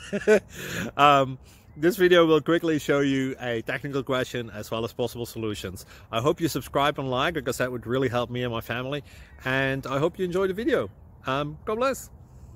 um, this video will quickly show you a technical question as well as possible solutions. I hope you subscribe and like, because that would really help me and my family. And I hope you enjoy the video. God bless.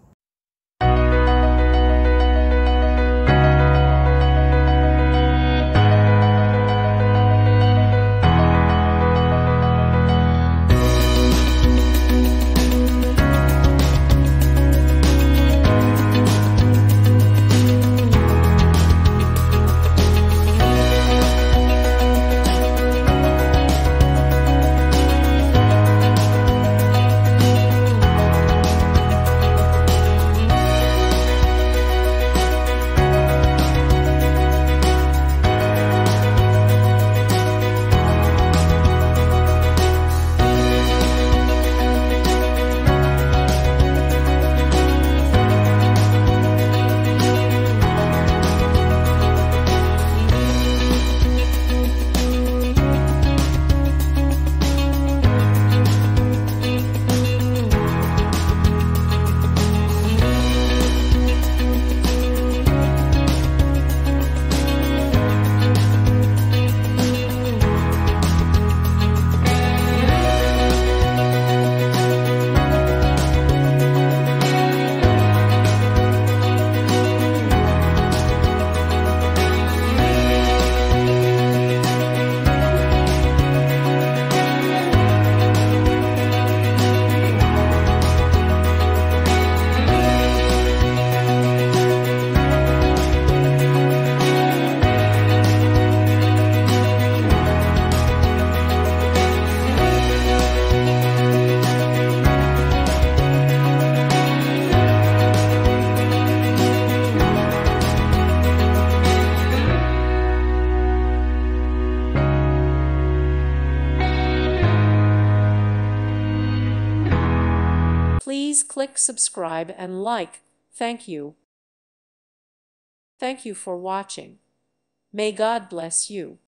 Please click subscribe and like. Thank you. Thank you for watching. May God bless you.